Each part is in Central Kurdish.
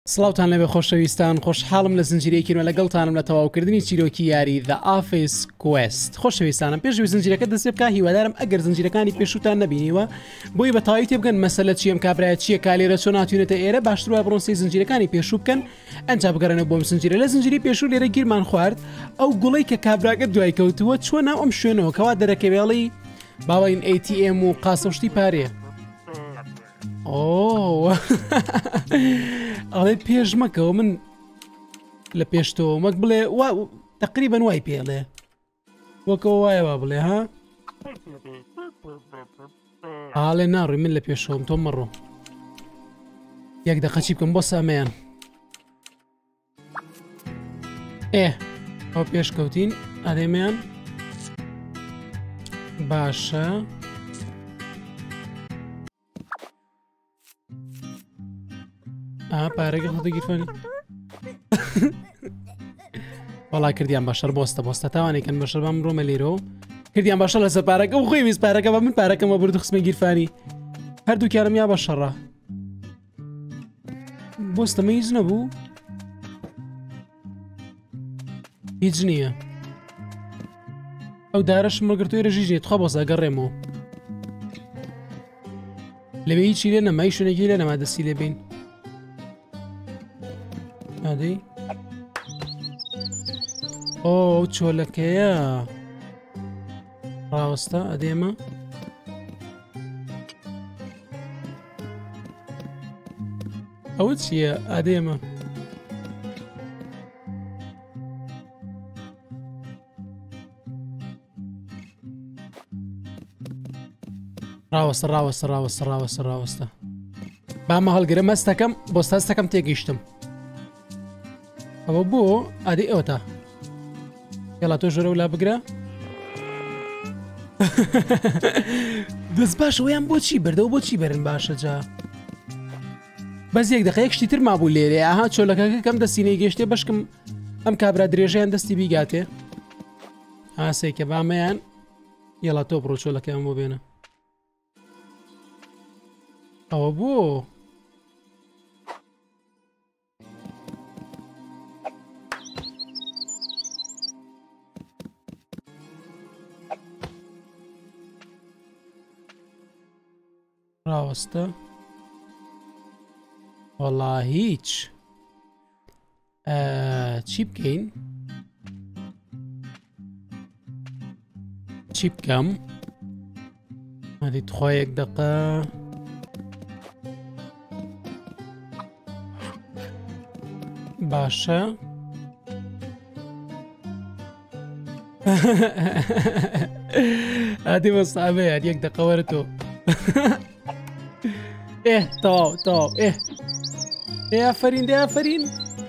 سڵاوتان لەبێ خۆشەویستان، خۆشحاڵم لە زنجیرەیەکینەوە لەگەڵتانم لە تەواوکردنی چیرۆکی یاری The Office Quest. خۆشەویستانم پێشوی زنجیرەکە دەستێ بکە، هیوادارم ئەگەر زنجیرەکانی پێشوتان نبینیوە بۆی بە تەواوی تێبگەن مەسەلە چیەم کابرایە چیە کالێرە چۆن ناتوانێتە ئێرە باشتر وایە بڕۆنسی زنجیرەکانی پێشوو بکەن ئەنجا بگەڕێنە بۆم زنجیرە لە زنجیری پێشوو لێرە گیرمان خوارد ئەو گوڵەی کە کابراگە دوای کەوتووە چۆن ناو ئەم شوێنەوە کەوا دەرەکەوێڵی باوەین ATM و قاسەشتی پارێ. ئۆ ئەڵێ پێش مەکەوە من لە پێشتەوە مەک بڵێ تقریبەن وای پێڵێ وەکەوە وایە وا بڵێ ها ئاڵێ ناڕووی من لە پێشەوەم تۆ مەڕۆ یەک دەقەچی بکەم بۆ سامەیان ئەو پێشکەوتین ئەدێمیان باشە پارێکە خۆتە گیرفانی وەڵا کردیان باشەر بۆستە تاوانێکن بەشەر بام ڕۆمە لێرەوە کردیان باشە لەسەر پارەکە و خۆی ویست پارەکە بە من پارەکەمە برد خستمە گیرفانی هەردووکیانم یا بەشەڕە بۆستەمە هیچ نەبوو هیچ نییە ئەو دارەش مەگرتوی ڕژیژێت خوا بۆسە گەڕێمەوە لەوێ هیچی لێ نەمای شوێنێکی لێ نەما دەستی لێ بین ئادەی ئۆ چۆلەکەیە ڕاوەستە ئەدێمە ئەوە چییە ئادێمە ڕاوەستە بامە هەڵگرە مەستەکەم بۆ ستەکەم تێگەیشتم ئەوە بۆ ئادی ئەوە یاڵا تۆ ژۆرە ولا بگرە دەست باشەوەیان بۆچی بردەوە بۆچی بەرن باشە جا بەس یەک دقەیەک شتی تر مابوو لێرێ ئاها چۆلەکەکە کەم دەستینەی گەشتێ بەشکم ئەم کابرا درێژەیان دەستی بیگاتێ ئاسێکە بامەیان یاڵا تۆ بڕۆ چۆلەکەیان بۆ بێنە ئەوە بۆ ڕاوەستە وەڵا هیچ چی بکەین چی بکەم هەدی تخوا یەک دقە باشە هادی بەستابەیە یەک دقە وەرە تۆ تەواو ئافرین ئافرین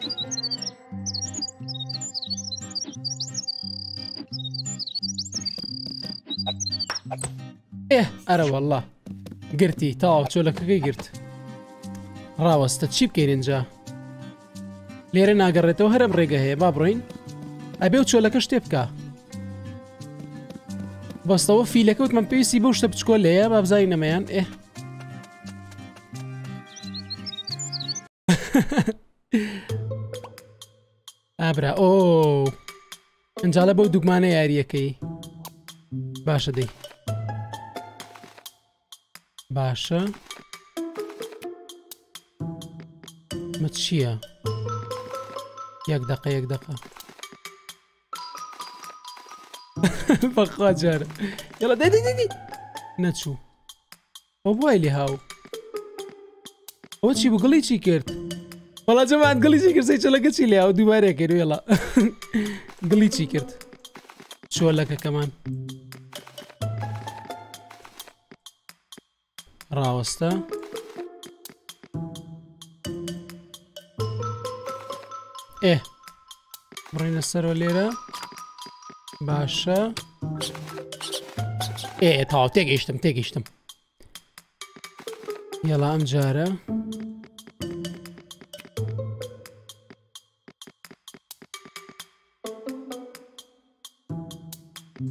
ئەرە وەڵڵا گرتی تەواو چۆلەکەکەی گرت ڕاوەستە چی بکەین اینجا لێرە ناگەڕێتەوە هەرم ڕێگە هەیە با بڕۆین ئەبێ و چۆلەکە شتێ بکە بەستەوە فیلەکەوت من پێویستی بەو شتە بچکۆلەیە با بزای نەمەیان ئابرا ئۆ ئەنجاڵە بەو دوگمانە یاریەکەی باشە دەی باشە مە چییە یەک دقە بەخوا جارە یاڵا دەدی نەچوو ئەو بوای لێ هاو ئەوە چی بوو گڵی چی کرد وەڵا جەماعەت گڵی چی کرد سەی چۆلەکە چی لێ هاو دووبارێک کرد وێڵا گڵی چی کرد چۆلەکەکەمان ڕاوەستە بڕینە سەرۆ لێرە باشە تاو تێگەیشتم یاڵا ئەم جارە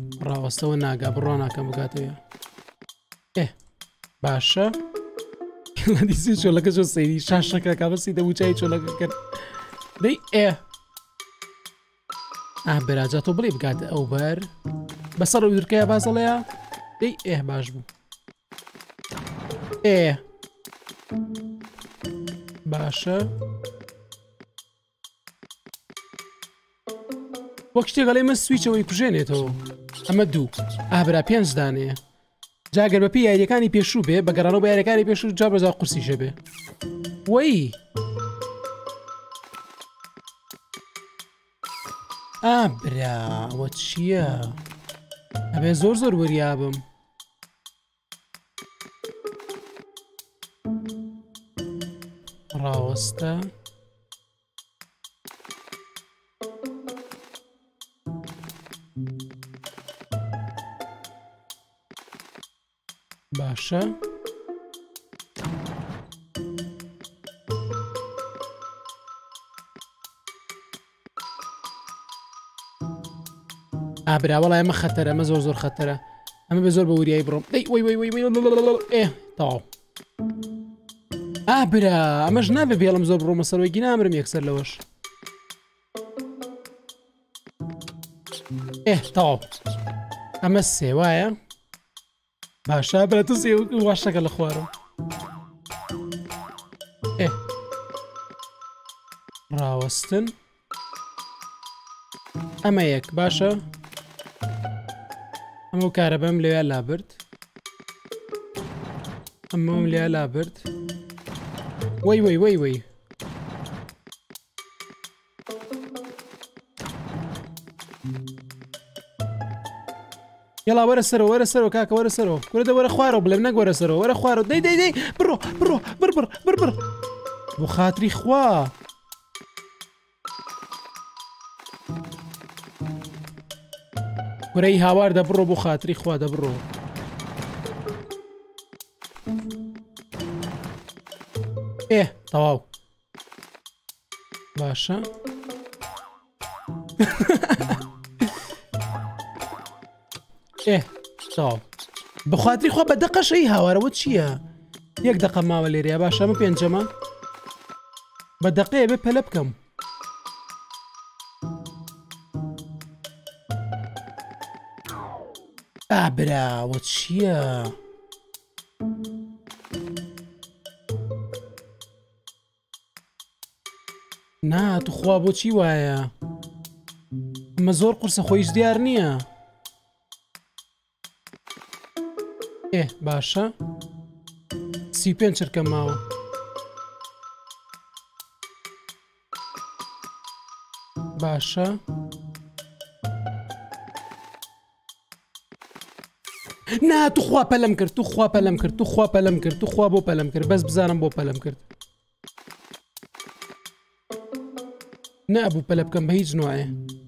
ڕاوەستەوە ناگا بڕۆ ناکەم بگاتەوە باشە دیسی چۆلەکە زۆر سەیری شاشەکە کابەسی دەبوو چای چۆلەکە کرد دەی براجە تۆ بڵێ بگاتە ئەو بەر بەسەر ئەو درکەیە بازەڵەیە دەی باش بوو باشە وەک شتێگەڵێ من سویچەوەی کوژێنێتەوە ئەمە دوو برا 5 دانەیە جاگەر بەپی یاریەکانی پێشوو بێ بەگەڕانەوە بە یاریەکانی پێشوو جا بەزا قورسیشە بێ وەی براوە چییە؟ ئەبێ زۆر وەریابم ڕاوەستە باشە براوەڵای ئەمە خەتەرە ئەمە زۆر خەتەرە ئەمە بە زۆر بە وریایی بڕۆم تاو برا ئەمەش نابێ بێڵم زۆر بڕۆمە سەرەوەی گینامرم یەکسەر لەوەش تاو ئەمە سێ وایە باشە برا تو سێ واشەکە لە خوارم ڕاوەستن ئەمە یەک باشە ئەمە کارە بەم لێوە لابرد ئەمەم لێ لابرد وەی یاڵا وەرە سەرەوە کاکە وەرە سەرەوە کورەدە وەرە خوارەوە بڵێم نەک وەرە سەرەوە وەرە خوارەوە دەی بڕۆ بڕ بۆ خاتری خوا گورەی هاوار دەبڕۆ بۆ خاتری خوا دەبڕۆ تەواو باشە تەواو بەخواتری خوا بە دەقەشەی هاوارەوە چییە؟ یەک دەقە ماوە لێرەیە باشە ئەمە پێنجەمە بە دەقەیە بێ پەلە بکەم براوە چییە؟ نا توخوا بۆچی وایە؟ ئەمە زۆر قورسە خۆیش دیار نییە باشە 35 چرکە ماوە باشە نا توخوا پەلەم کرد توخوا بۆ پەلەم کرد بەس بزانم بۆ پەلەم کرد نەبوو پەلە بکەم بە هیچ نوعێ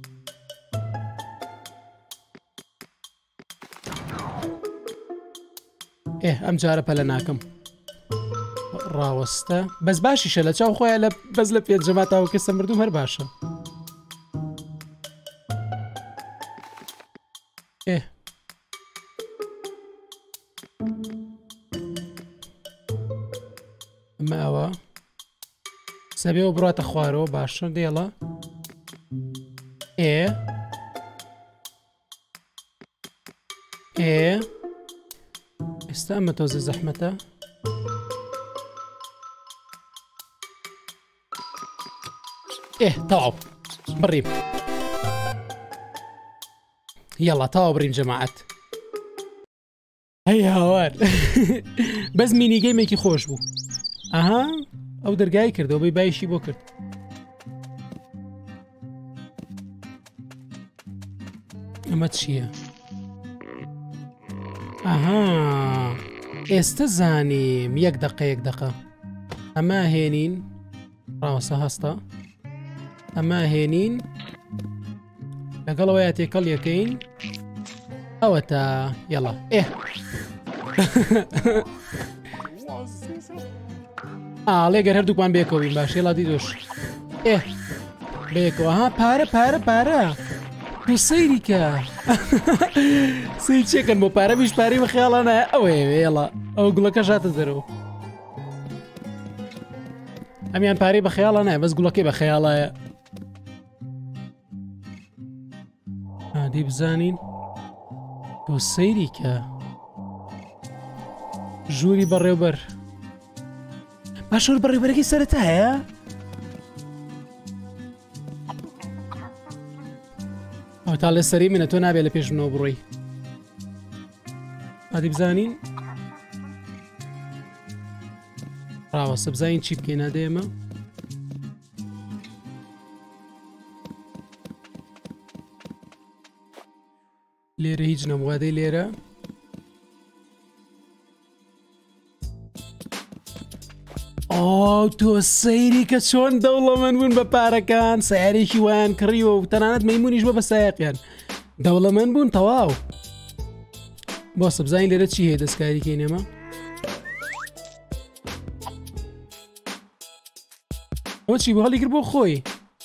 ئەم جارە پەلە ناکەم ڕاوەستە بەس باشیشە لە چاو خۆیان لە بەس لە پێنجەماتاوە کەسە مردوم هەر باشە ئەمە ئەوە سەبێەوە بڕاتە خوارەوە باشە دێڵە ئێستا ئەمە تۆزە زەحمەتە تەواو بڕیم یاڵا تەواو بڕیم جەماعەت هەی هاوار بەس مینیگەیمێکی خۆش بوو ئەها ئەو دەرگای کردەوە بەی بایشی بۆ کرد ئەمە چییە؟ ئەها ئێستا زانیم یەک دقە ئەمە هێنین ڕاوەسە هەستە ئەمە هێنین لەگەڵەوەیە تێکەڵ یەکەین ئەوە تا یەڵا لێگەر هەردووکمان بێکەوەین باش هێڵا دیدۆش بێکەوە ها پارە تو سەیری کە سەی چێکن بۆ پارە بیش پارەی بە خیاڵانە ئەوەیە وێڵە ئەو گوڵەکە ژاتە دەرەوە ئەمیان پارەی بە خەیاڵە نایە بەس گوڵەکەی بە خەیاڵایە دی بزانین تۆ سەیری کە ژووری بەڕێوبەر باشۆر بەڕێوبەرەکەی سەرەتا هەیە ئەو تا لە سەری منە تۆ نابێت لە پێش منەوە بڕۆی ئادی بزانین ڕاوەسە بزانین چی بکەین نادێمە لێرە هیچ نەموادەی لێرە ئۆ تۆ سەیری کە چۆن دەوڵەمەند بوون بە پارەکان سیارێکی وایان کڕیوە و تەنانەت مەیمونیش بە بە سایقیان دەوڵەمەند بوون تەواو بۆ سەبزانین لێرە چی هەیە دەستکاریکەی نێمە ئەوە چی بۆ هەڵی کرد بۆ خۆی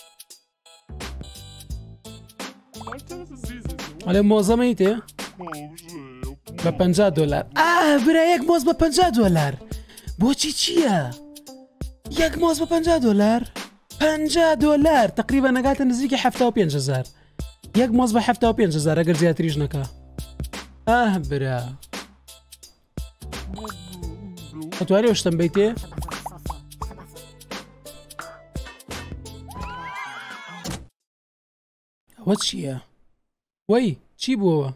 ئەلێ مۆزەمەی تێ بە $50 برا یەک مۆز بە $50 بۆچی چییە؟ یەک مۆز بە $50 $50 تقریبا نەگاتە نزیکی 75,000 یەک مۆز بە 75,000 ئەگەر زیاتریش نەکا برا ئەتوانێ شتم بیتێ ئەوە چییە؟ وەی چی بووەوە؟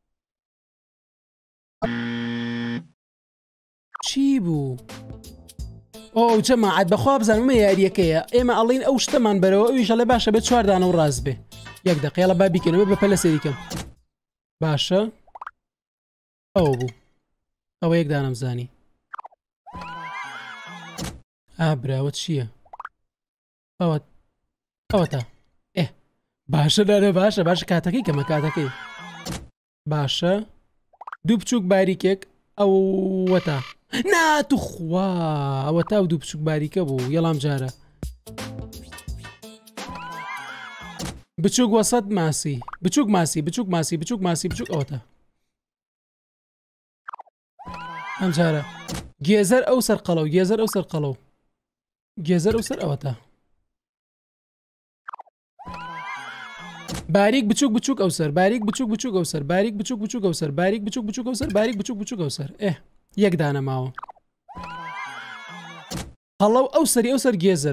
چی بوو؟ ئۆ جەماعەت بەخوا بزانمە یاریەکەیە ئێمە ئەڵین ئەو شتەمان بەرەوە ئەویشە لە باشە بێت 4 دانە و ڕاست بێ یەک دقیقە با بیکەنەوە بە پەلە سەریکەم باشە ئەو بوو ئەوە یەک دانەم زانی براوە چییە؟ ئەوە تا باشە دارە باشە کاتەکەی کەمە کاتەکەی باشە دوو بچووک باریکێک ئەوەتا ناتوخوا ئەوە تا و دوو بچووک باریکە بوو یەڵام جارە بچووک وەسەد ماسی بچووک بچووک ئەوەتە ئەم جارە گێزەر ئەو سەر قەڵەو گێزەر ئەو سەر ئەوەتە باریک بچووک ئەو سەر باریک بچووک ئەو سەر باریک بچووک ئەو سەر باریک بچووک ئەو سەر باریک بچووک ئەو سەر یەک دانە ماوە هەڵەو ئەو سەر گێزەر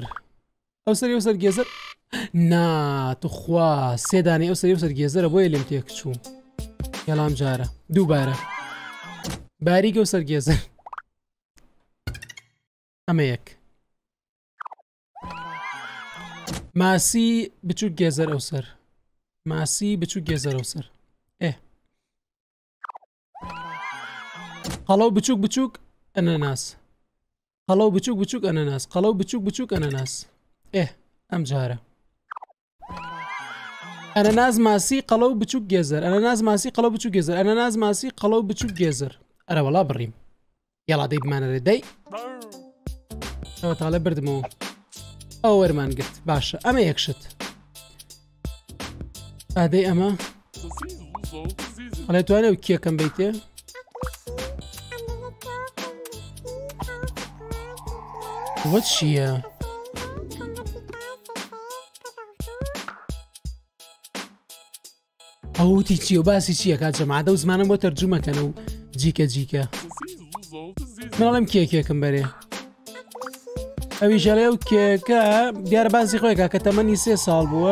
ناتوخوا سێ دانەی ئەو سەر گێزەرە بۆیە لێم تێک چوو یەڵام جارە دووبارە باریک ئەو سەر گێزەر ئەمە یەک ماسی بچووک گێزەر ئەو سەر قەڵەو بچووک ئەنەناس قەڵەو بچووک ئەنەناس ئەم جارە ئەنەناز ماسی قەڵەو بچووک گێزەر ئەنەناز ماسی قەڵەو بچووک گێزەر ئەرە وەڵا بڕیم یاڵا دەی بمانەرێ دەی ئەوە تاڵە بردمەوە ئەو وەرمان گرت باشە ئەمە یەکشت ئادەی ئەمە ئەڵێ توانێ و کێکەم بیتێ وە چییە؟ ئەوتی چی و باسی چییە کات جەماعەتە و زمانم بۆ تەرجومەکەن و جیکە منەڵێم کێکێکم بەرێ ئەوی ژەڵێ و کێکە دیارە باسی خۆیکە کە تەمەنی 3 ساڵ بووە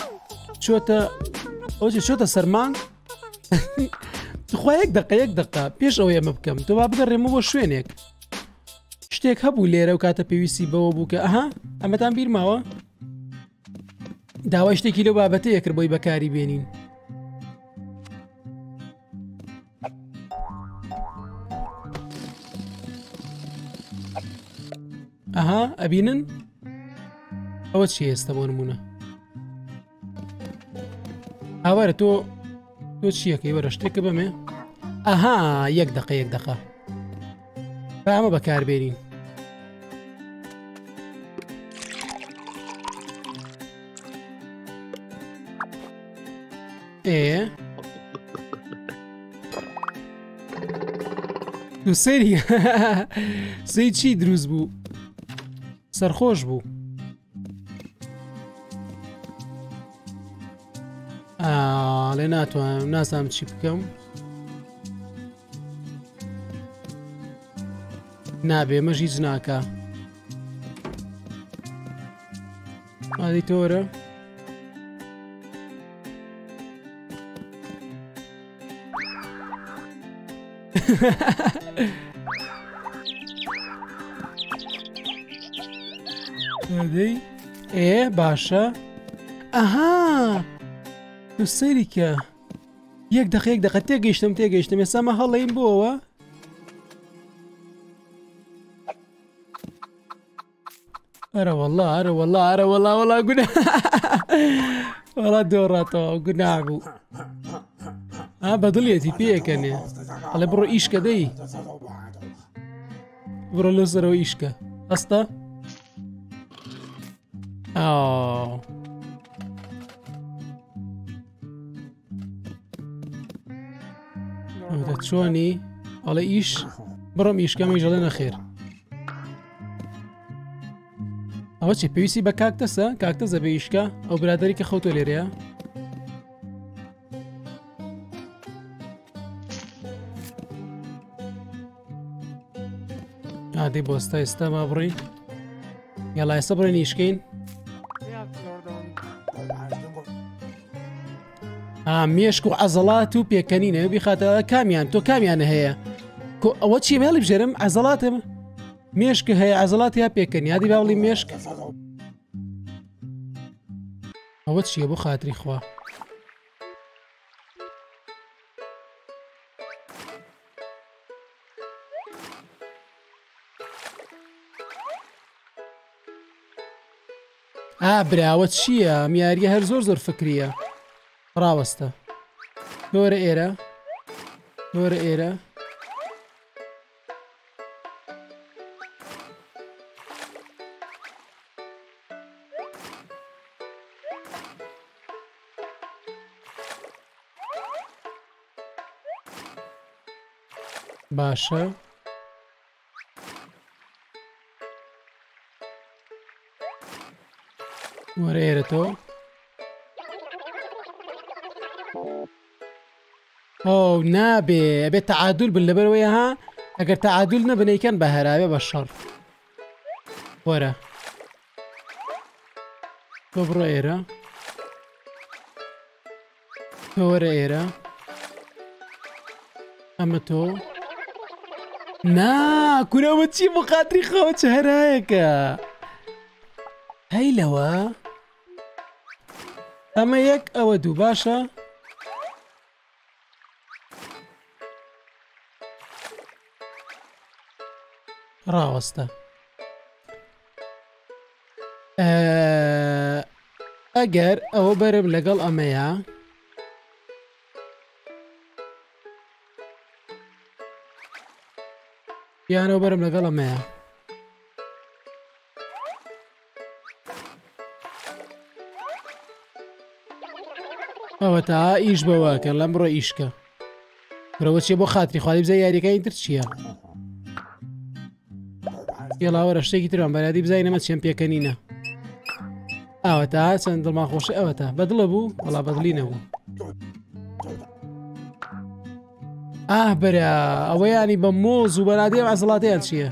چۆتە سەرمان خوا یەک دقە پێش ئەو ئێمە بکەم تۆ با بگەڕێمە بۆ شوێنێک شتێک هەبوو لێرە و کاتە پێویستی بەوە بوو کە ئەمەتان بیر ماوە داوای شتێکی لەو بابەتەیە کرد بۆی بەکاری بێنین ئەبینن ئەوە چی ئێستا بۆ نمونە ئاوارە تۆ چیەکەی وەرە شتێکە بەمێ یەک دقە با ئەمە بەکاربێنین سەری چی دروست بوو سەرخۆش بوو. لێ ناتوانم نازانم چی بکەم. نابێ مەژ هیچ ناکە. ئادی تۆرە ئێ باشە. ئەها تو سەیریکە یەک دقە تێگەیشتم ێسامە هەڵەیم بۆەوە. ئەرە وەڵا گونا وەڵا دۆڕاتەوە گوناح بوو. بەدڵێتی پێەکەنێ ئەڵێ بڕۆ ئیشکە دەی بڕۆ لە سەرەوە ئیشکە ئەستا چۆنی ئەڵێ ئیش بڕۆم ئیشکەمەی ژەڵێ نەخێر. ئەوە چی پێویستی بە کاکتەسە کاکتەزە بە ئیشکە ئەو برادری کە خەوتۆ لێرەیە. ئادی بۆستا ئێستا با بڕی یاڵا ئێستا بڕێن ئیشکەین. مێشک و عەزەڵات و پێکەنینە بیخاتە کامیان تۆ کامیانە هەیە ئەوە چی مێڵی بژێرم عەزەڵاتە مێشکە هەیە عەزەڵات یا پێکەنی یادی باوڵی مێشک ئەوە چییە بۆ خاتری خوا. براوە چییە میاریە هەر زۆر فکریە ڕاوەستە. تۆرە ئێرە باشە. وەرە ئێرە تۆ نابێ ئەبێت تەعادول بن لەبەرەوەی ها ئەگەر تەعادول نەبنەیکەن بە هەراوێ بە شەڕ. وەرە تۆ بڕۆ ئێرە تۆ وەرە ئێرە ئەمە تۆ کورەوە چی بۆ خاتری خەوە چ هەرایەکە هەی لەوە ئەمە یەک ئەوە دوو باشە. ڕاوەستە ئەگەر ئەوە بەرم لەگەڵ ئەمەیە یانەوە بەرم لەگەڵ ئەمەیە ئەوە تا ئیش بەواکە لەم بڕۆ ئیشکە برەوە چیە بۆ خاتری خوالی بزای یاریەکانی تر چییە؟ گێڵاوەرە شتێکی ترم بەرادی بزای نەمە چێم پێکەنینە ئەوە تا چەند دڵمان خۆشە ئەوە تا بەدڵە بوو وەڵا بەدڵی نەبوو. بەرە ئەوە ینی بە مۆز و بەرادی عەزەڵاتیان چییە؟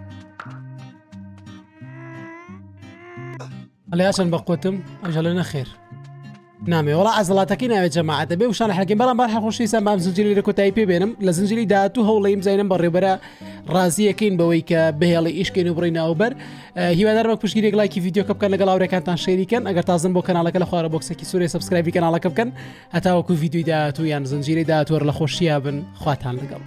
ئەڵێ چەند بە قوتم ئەژەڵێ نەخێر نامێ وڵا عەزەڵاتەکەی ناوێت جەماعەتە بێ وشان حەکەین بەڵام بار حەخۆشیسان بام زنجیری لە کۆتایی پێ بێنم لە زنجیری داهاتوو هەوڵەیم زینم بەڕێبەرە ڕازیەکەین بەوەی کە بهێڵی ئیشکەین و بڕی ناوبەر. هیوادارم پشتگیرێک لایکی ڤیدیۆکە بکەن لەگەڵ هاوڕێکانتان شێریکەن ئەگەر تازن بۆ کەناڵەکە لە خوارە بۆکسێکی سوورێ سەبسکرایبی کەناڵەکە بکەن هەتاوەکو ڤیدیۆی داهاتوو یان زنجیری داهاتووە لە خۆشییا بن خواتان لەگەڵ.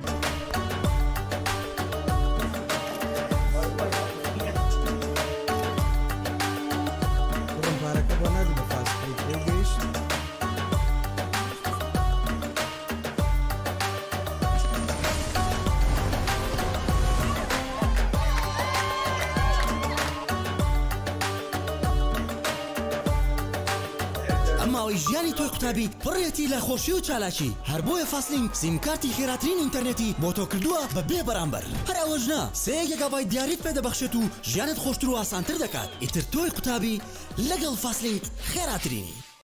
ئەماوەی ژیانی تۆی قوتابی پڕێتی لە خۆشی و چالاکی هەر بۆیە فاستلینک سیمکارتی خێراترین ئینتەرنێتی بۆ تۆ کردووە بە بێ بەرامبەر هەر ئەوەش نا 3 گیگابایت دیاریت پێدەبەخشێت و ژیانت خۆشتر و ئاسانتر دەکات ئیتر تۆی قوتابی لەگەڵ فاستلینک خێراترینی